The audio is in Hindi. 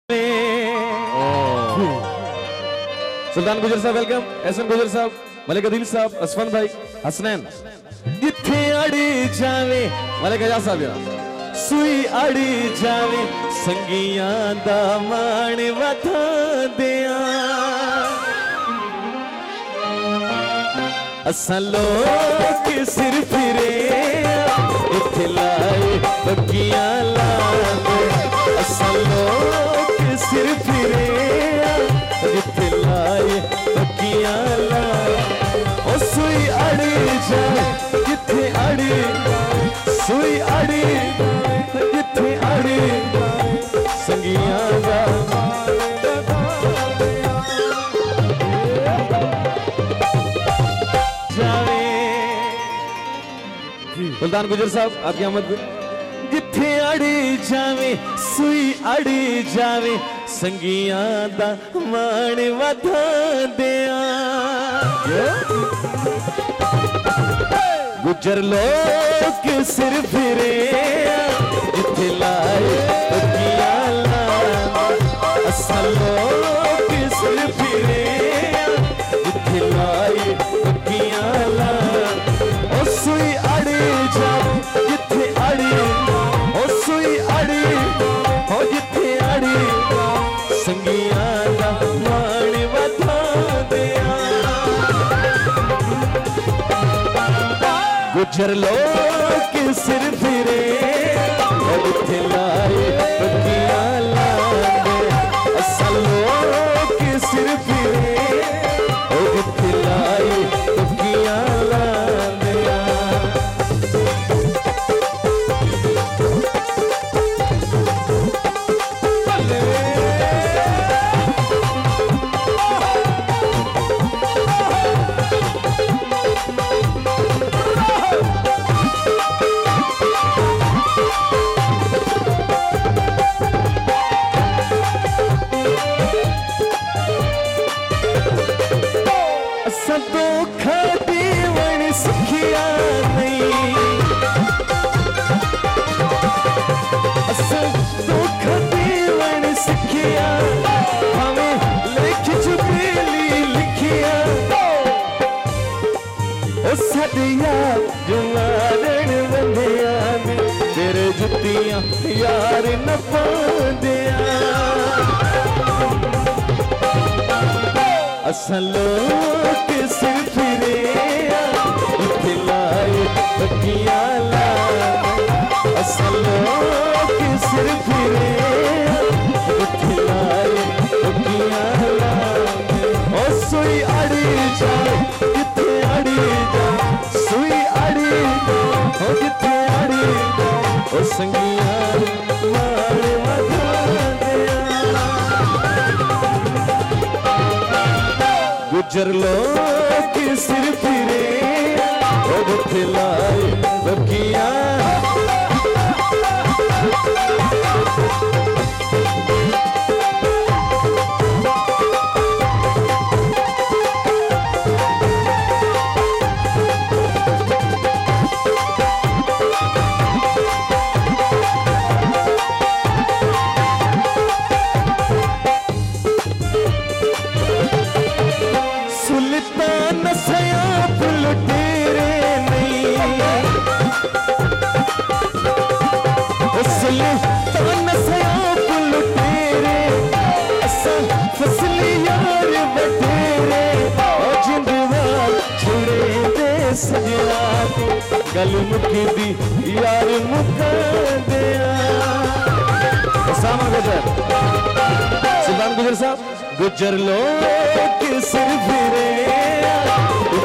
सुल्तान गुजर साहब वेलकम, एहसन गुजर साहब, मलिक अदील साहब, असफन भाई, हसनैन। जिथे अड़ी जावे मलिक अजाज साहब यार, सुई अड़ी जावे संगियां दा मान वधा दिया। असां लोग सिर फिरे इत्थे लाए बगियां लांदे। असां लोग सिर फिरे इत्थे लाए बगियां लांदे। ओ सुई अड़ी जाए जिथे अड़ी, सुई अड़ी जिथे अड़ी संगियां दा। सुल्तान गुजर साहब आपकी आमद पे। जिथे अड़ी जावे सुई अड़ी जावे संगियां दा मान वधा दिया। गुजर लोग सिर फिरे जिथे लाए बगियां लांदे। असां लोग सिर फिरे जिथे लाए बगियां लांदे। ओ सुई अड़ी जावे जिथे अड़ी, ओ सुई अड़ी हो जिथे अड़ी संगियां दा मान वधा दिया। गुजर लोग सिर फिरे जिथे लाए बगियां लांदे। असां लोग सिर फिरे जिथे लाए बगियां लांदे। धोखा दीवण सिखिया नहीं, धोखा दीवण सिखिया हमें लिख चुकेली लिखिया। ओ सदिया जुमारण बंदिया ने तेरे जुतियां यार न पांदिया। असां लोग सिर फिरे इत्थे लाए बगियां लांदे। असां लोग सिर फिरे इत्थे लाए बगियां लांदे। ओ सुई अड़ी जाए जिथे अड़ी जाए, सुई अड़ी हो जिथे अड़ी ओ संगियां मान वधा दिया। गुजर लोग सिर फिरे जिथे लाए बगियां। सुल्तान सयाफ लुटेरे नहीं, सुल्तान सयाफ लुटेरे। असां फसली यार बटेरे जिंदवा छुड़े दे सजना गल मुकदी यार मुका दिया। गुजर सुल्तान गुजर साहब। गुजर लोग सिर फिरे